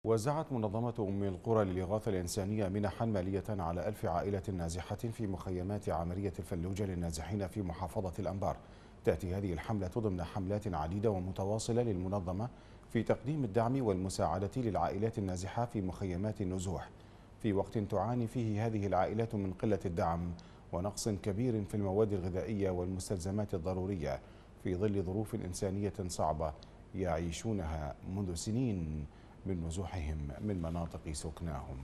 وزعت منظمة أم القرى للإغاثة الإنسانية منحا مالية على 1000 عائلة نازحة في مخيمات عامرية الفلوجة للنازحين في محافظة الأنبار. تأتي هذه الحملة ضمن حملات عديدة ومتواصلة للمنظمة في تقديم الدعم والمساعدة للعائلات النازحة في مخيمات النزوح، في وقت تعاني فيه هذه العائلات من قلة الدعم ونقص كبير في المواد الغذائية والمستلزمات الضرورية، في ظل ظروف إنسانية صعبة يعيشونها منذ سنين من نزوحهم من مناطق سكناهم.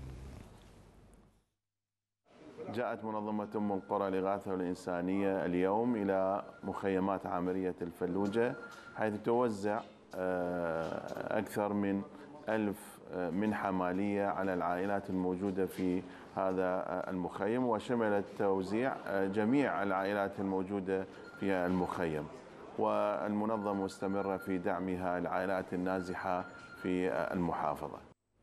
جاءت منظمة أم القرى للإغاثة الإنسانية اليوم إلى مخيمات عامرية الفلوجة، حيث توزع أكثر من 1000 منحة مالية على العائلات الموجودة في هذا المخيم، وشملت توزيع جميع العائلات الموجودة في المخيم. والمنظمة مستمرة في دعمها العائلات النازحة في المحافظة.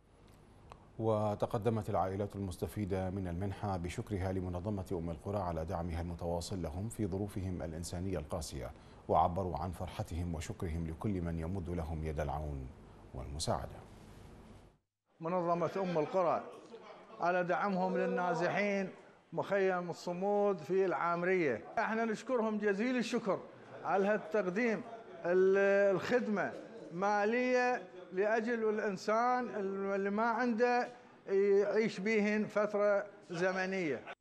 وتقدمت العائلات المستفيدة من المنحة بشكرها لمنظمة أم القرى على دعمها المتواصل لهم في ظروفهم الإنسانية القاسية، وعبروا عن فرحتهم وشكرهم لكل من يمد لهم يد العون والمساعدة. منظمة أم القرى على دعمهم للنازحين مخيم الصمود في العامرية، احنا نشكرهم جزيل الشكر على هالتقديم الخدمة مالية لأجل الإنسان اللي ما عنده يعيش بهن فترة زمنية.